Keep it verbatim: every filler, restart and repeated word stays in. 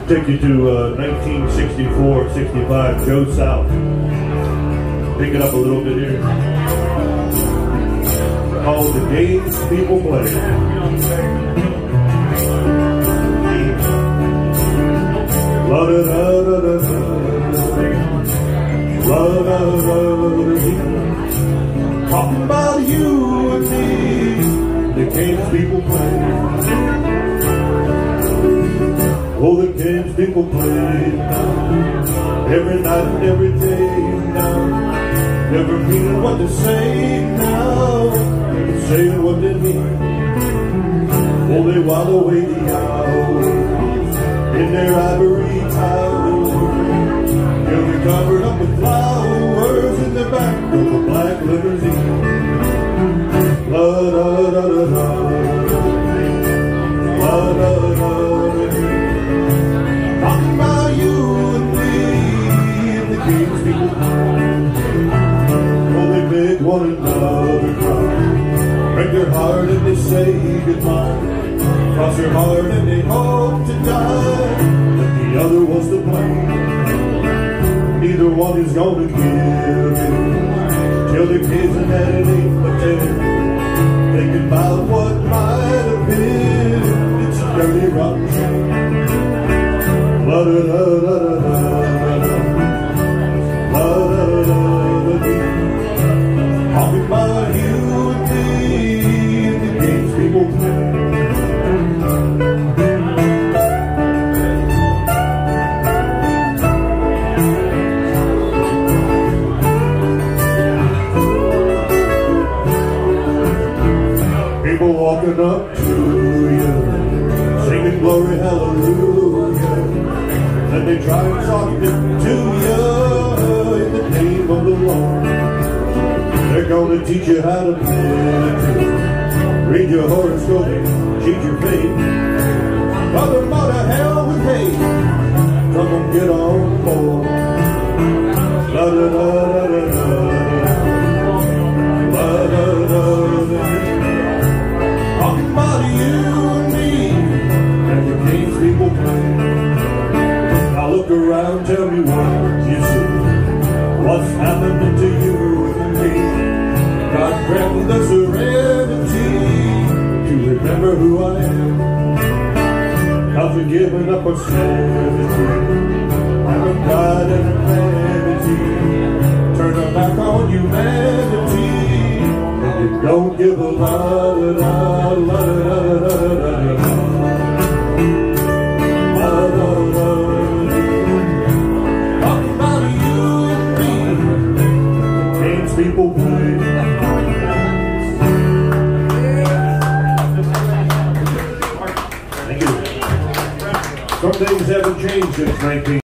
Take you to uh, nineteen sixty-four sixty-five, Joe South. Pick it up a little bit here. Called The Games People Play. La da da da da da. La da da da da. Talking about you and me. The games people play. Oh, the games people play now, every night and every day now, never meaning what they say now, never saying what they mean. Oh, they while away the hours in their ivory towers, they'll be covered up with flowers in the back of a black limousine. La da da da da, la da da da. Talking about you and me and the games people play. Oh, they beg one another cry, break their heart and they say goodbye, cross their heart and they hope to die, but the other was to blame. Neither one is gonna give in till their kids are at an eight or ten, thinking about what might have been. It's a dirty rotten shame. La da da da da da da, la da da da da. Talking about you and me and the games people play. People walking up to you, singing glory hallelujah. And they try and talk it to you in the name of the Lord. They're gonna teach you how to meditate, read your horoscope, cheat your fate. Brother, mother, hell with hate. Come on, get on board. La da da da da da, la da da da. Talking about you and me and the games people play. Look around, tell me what you see. What's happening to you and me? God grant me the serenity to remember who I am. Cause we're giving up our sanity, and pride and vanity. Turn our back on humanity, and you don't give a la da da la da da da da. People play. Thank you. Some things haven't changed since nineteen